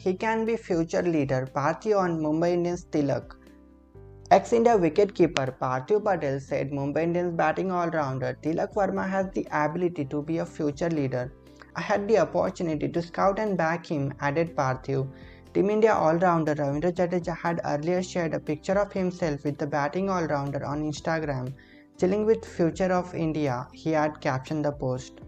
he can be future leader, Parthiv on Mumbai Indians Tilak. Ex-India wicketkeeper Parthiv Patel said Mumbai Indians batting all-rounder Tilak Varma has the ability to be a future leader. I had the opportunity to scout and back him, added Parthiv. Team India all-rounder Ravindra Jadeja had earlier shared a picture of himself with the batting all-rounder on Instagram. Chilling with future of India, he had captioned the post.